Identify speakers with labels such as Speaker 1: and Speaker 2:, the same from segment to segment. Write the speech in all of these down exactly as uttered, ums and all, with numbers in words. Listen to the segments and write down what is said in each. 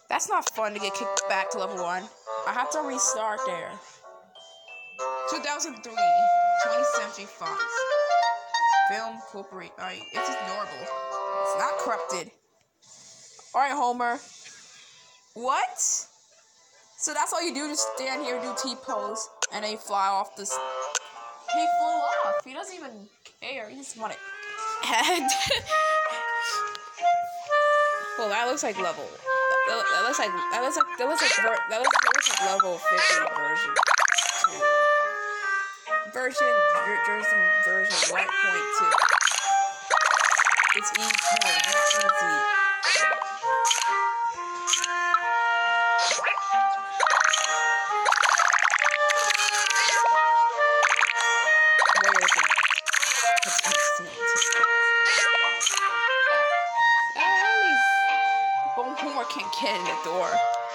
Speaker 1: That's not fun to get kicked back to level one. I have to restart there. two thousand three, twentieth Century Fox. Film Corporate. Alright, it's just normal. It's not corrupted. Alright, Homer. What? So that's all you do, just stand here, do T-pose, and then you fly off this. He flew off. He doesn't even care. He just wanted. And well, that looks like level. That, that looks like that looks like that looks like ver that looks, that looks like level fifty version two. Version version version one point two. It's easy. No, it's easy. Homer can't get in the door.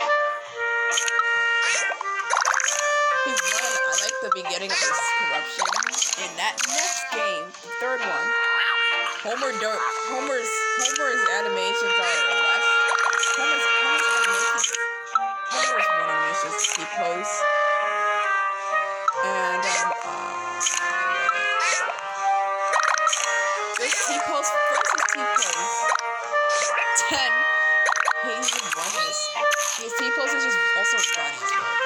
Speaker 1: He's one. I like the beginning of this corruption. In that next game, the third one, Homer do Homer's Homer's animations are less. Homer's Homer's animations. Homer's one animation is T-pose. And um, uh, this T-pose first is T-pose. Ten. He's just running this. His T-pose is just also running as well.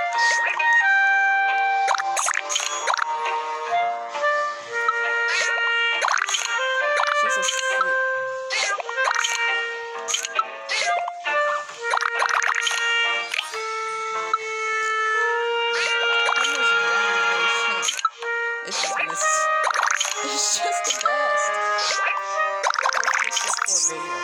Speaker 1: She's asleep. Homer's running. It's just this. It's just the best. It's just for video.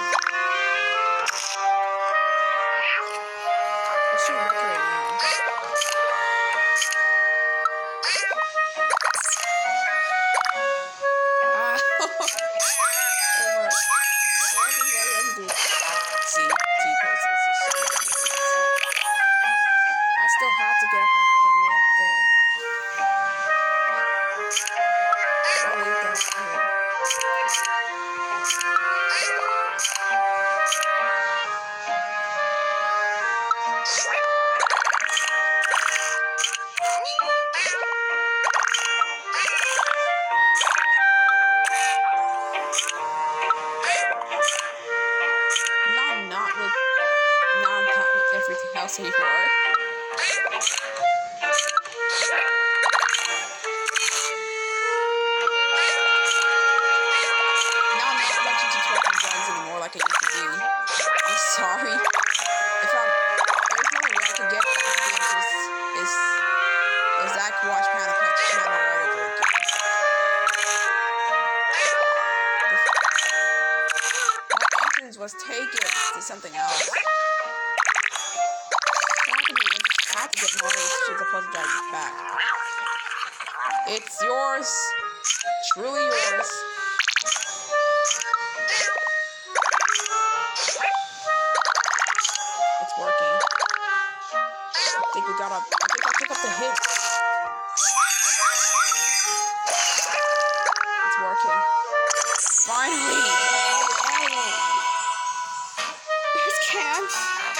Speaker 1: Everything else anymore. Now I'm not watching tutorial vlogs anymore like I used to do. I'm sorry. If I'm there's no way I can get back to games is is is that I can watch Panic Pet channel all over again. My entrance was taken to something else. I have to get more she's supposed to drive it back. It's yours. Truly yours. It's working. I think we got up. I think I took up the hit. It's working. Finally! There's Camp.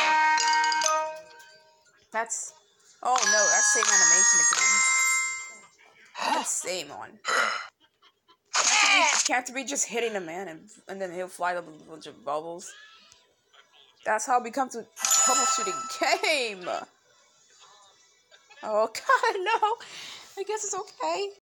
Speaker 1: That's, oh no, that's same animation again. That's same one. Can't be just hitting a man and, and then he'll fly up with a bunch of bubbles. That's how it becomes a troubleshooting game. Oh god, no. I guess it's okay.